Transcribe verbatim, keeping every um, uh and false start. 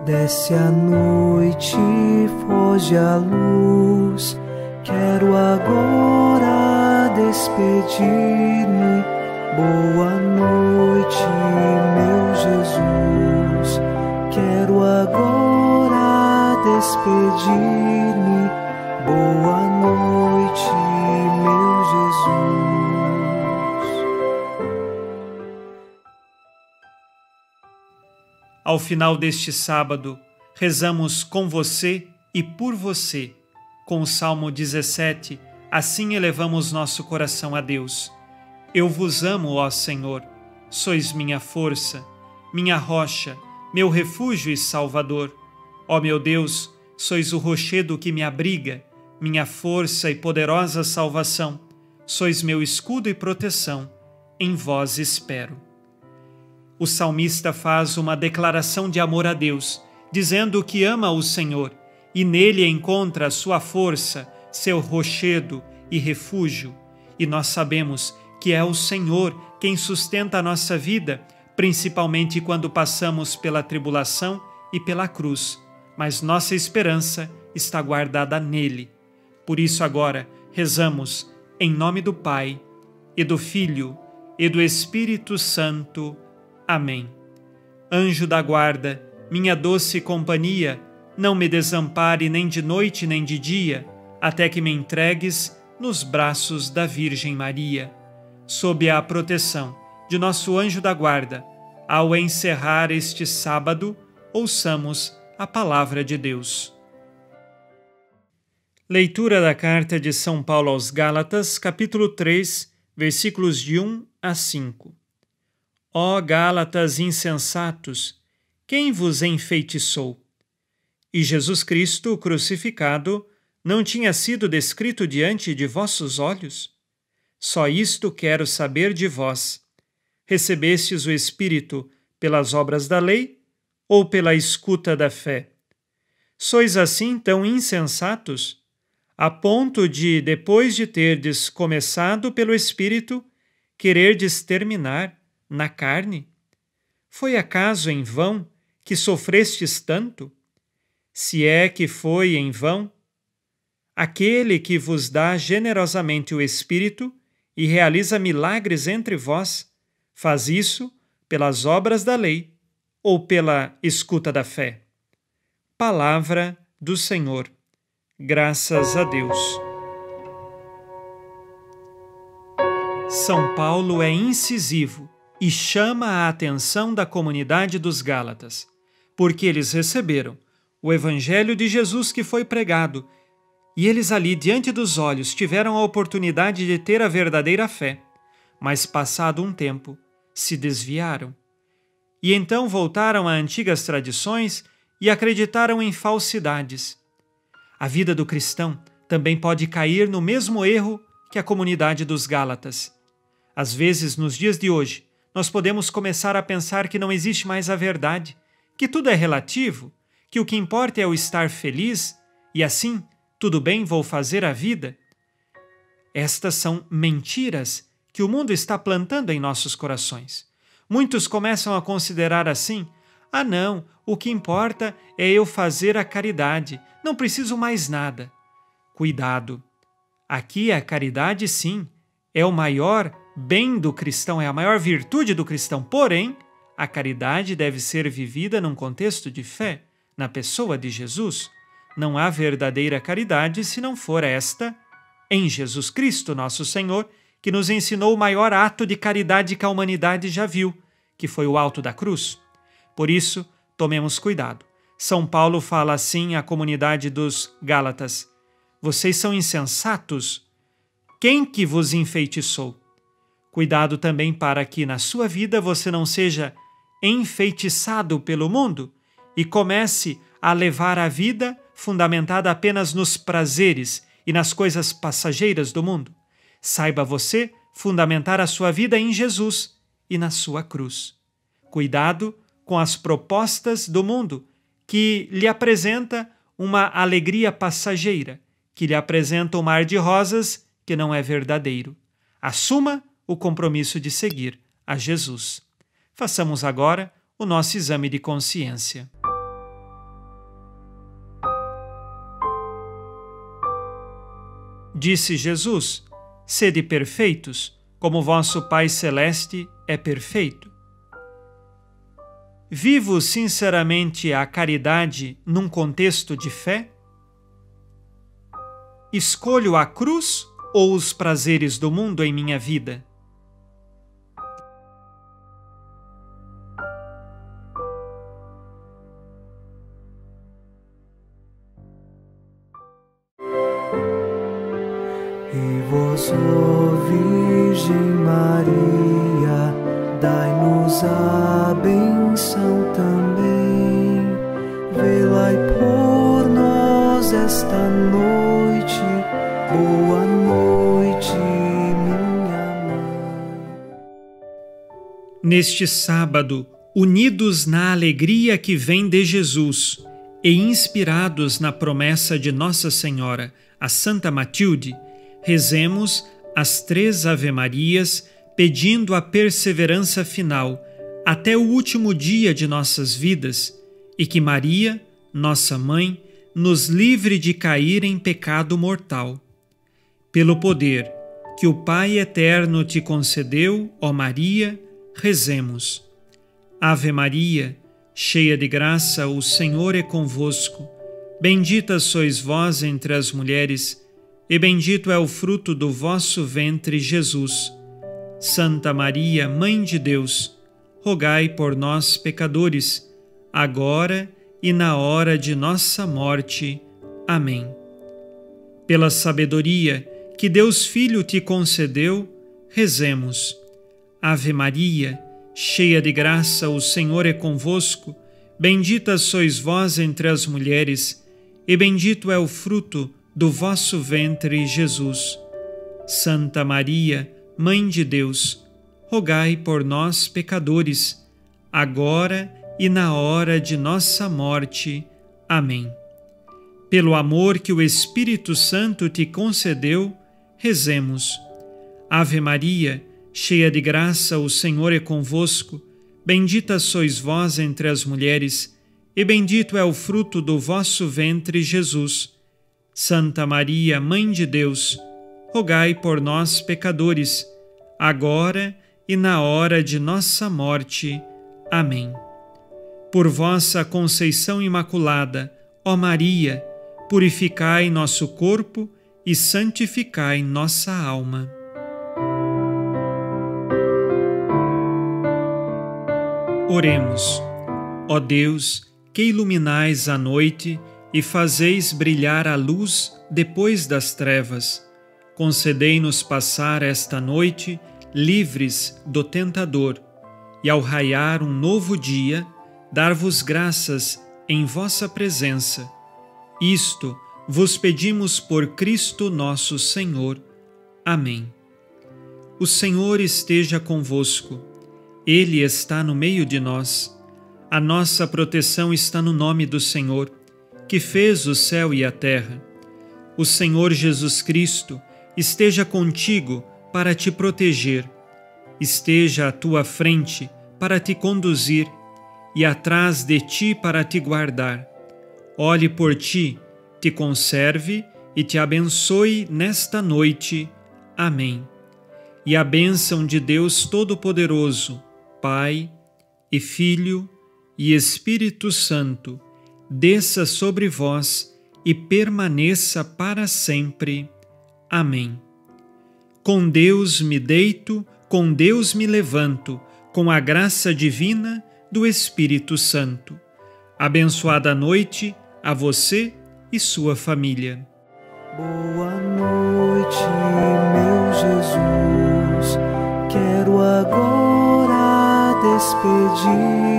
Desce a noite, foge a luz. Quero agora despedir-me. Boa noite, meu Jesus. Quero agora despedir-me. Boa noite, meu Jesus. Ao final deste sábado, rezamos com você e por você. Com o Salmo dezessete, assim elevamos nosso coração a Deus. Eu vos amo, ó Senhor, sois minha força, minha rocha, meu refúgio e salvador. Ó meu Deus, sois o rochedo que me abriga, minha força e poderosa salvação. Sois meu escudo e proteção, em vós espero. O salmista faz uma declaração de amor a Deus, dizendo que ama o Senhor e nele encontra a sua força, seu rochedo e refúgio. E nós sabemos que é o Senhor quem sustenta a nossa vida, principalmente quando passamos pela tribulação e pela cruz, mas nossa esperança está guardada nele. Por isso agora rezamos em nome do Pai, e do Filho, e do Espírito Santo. Amém. Anjo da guarda, minha doce companhia, não me desampare nem de noite nem de dia, até que me entregues nos braços da Virgem Maria. Sob a proteção de nosso anjo da guarda, ao encerrar este sábado, ouçamos a palavra de Deus. Leitura da carta de São Paulo aos Gálatas, capítulo três, versículos de um a cinco. Ó Gálatas insensatos, quem vos enfeitiçou? E Jesus Cristo crucificado não tinha sido descrito diante de vossos olhos? Só isto quero saber de vós. Recebestes o Espírito pelas obras da lei ou pela escuta da fé? Sois assim tão insensatos, a ponto de, depois de terdes começado pelo Espírito, quererdes terminar na carne? Foi acaso em vão que sofrestes tanto? Se é que foi em vão, aquele que vos dá generosamente o Espírito e realiza milagres entre vós, faz isso pelas obras da lei ou pela escuta da fé? Palavra do Senhor. Graças a Deus. São Paulo é incisivo e chama a atenção da comunidade dos Gálatas, porque eles receberam o Evangelho de Jesus que foi pregado, e eles ali, diante dos olhos, tiveram a oportunidade de ter a verdadeira fé, mas passado um tempo, se desviaram. E então voltaram a antigas tradições e acreditaram em falsidades. A vida do cristão também pode cair no mesmo erro que a comunidade dos Gálatas. Às vezes, nos dias de hoje, nós podemos começar a pensar que não existe mais a verdade, que tudo é relativo, que o que importa é o estar feliz, e assim, tudo bem, vou fazer a vida. Estas são mentiras que o mundo está plantando em nossos corações. Muitos começam a considerar assim: ah não, o que importa é eu fazer a caridade, não preciso mais nada. Cuidado! Aqui a caridade, sim, é o maior bem do cristão, é a maior virtude do cristão, porém, a caridade deve ser vivida num contexto de fé, na pessoa de Jesus. Não há verdadeira caridade se não for esta em Jesus Cristo, nosso Senhor, que nos ensinou o maior ato de caridade que a humanidade já viu, que foi o alto da cruz. Por isso, tomemos cuidado. São Paulo fala assim à comunidade dos Gálatas: vocês são insensatos? Quem que vos enfeitiçou? Cuidado também para que na sua vida você não seja enfeitiçado pelo mundo e comece a levar a vida fundamentada apenas nos prazeres e nas coisas passageiras do mundo. Saiba você fundamentar a sua vida em Jesus e na sua cruz. Cuidado com as propostas do mundo, que lhe apresenta uma alegria passageira, que lhe apresenta um mar de rosas que não é verdadeiro. Assuma o compromisso de seguir a Jesus. Façamos agora o nosso exame de consciência. Disse Jesus: sede perfeitos, como vosso Pai Celeste é perfeito. Vivo sinceramente a caridade num contexto de fé? Escolho a cruz ou os prazeres do mundo em minha vida? E vós, ó Virgem Maria, dai-nos a benção também. Velai por nós esta noite. Boa noite, minha mãe. Neste sábado, unidos na alegria que vem de Jesus e inspirados na promessa de Nossa Senhora, a Santa Matilde, rezemos as três Ave-Marias, pedindo a perseverança final até o último dia de nossas vidas e que Maria, nossa Mãe, nos livre de cair em pecado mortal. Pelo poder que o Pai Eterno te concedeu, ó Maria, rezemos. Ave Maria, cheia de graça, o Senhor é convosco. Bendita sois vós entre as mulheres, e bendito é o fruto do vosso ventre, Jesus. Santa Maria, Mãe de Deus, rogai por nós, pecadores, agora e na hora de nossa morte. Amém. Pela sabedoria que Deus Filho te concedeu, rezemos. Ave Maria, cheia de graça, o Senhor é convosco. Bendita sois vós entre as mulheres, e bendito é o fruto do vosso ventre, Jesus. Santa Maria, Mãe de Deus, rogai por nós, pecadores, agora e na hora de nossa morte. Amém. Pelo amor que o Espírito Santo te concedeu, rezemos. Ave Maria, cheia de graça, o Senhor é convosco. Bendita sois vós entre as mulheres, e bendito é o fruto do vosso ventre, Jesus. Santa Maria, Mãe de Deus, rogai por nós, pecadores, agora e na hora de nossa morte. Amém. Por vossa conceição imaculada, ó Maria, purificai nosso corpo e santificai nossa alma. Oremos. Ó Deus, que iluminais a noite e fazeis brilhar a luz depois das trevas, concedei-nos passar esta noite livres do tentador, e ao raiar um novo dia, dar-vos graças em vossa presença. Isto vos pedimos por Cristo nosso Senhor. Amém. O Senhor esteja convosco. Ele está no meio de nós. A nossa proteção está no nome do Senhor, que fez o céu e a terra. O Senhor Jesus Cristo esteja contigo para te proteger, esteja à tua frente para te conduzir e atrás de ti para te guardar. Olhe por ti, te conserve e te abençoe nesta noite. Amém. E a bênção de Deus Todo-Poderoso, Pai e Filho e Espírito Santo, desça sobre vós e permaneça para sempre. Amém. Com Deus me deito, com Deus me levanto, com a graça divina do Espírito Santo. Abençoada noite a você e sua família. Boa noite, meu Jesus. Quero agora despedir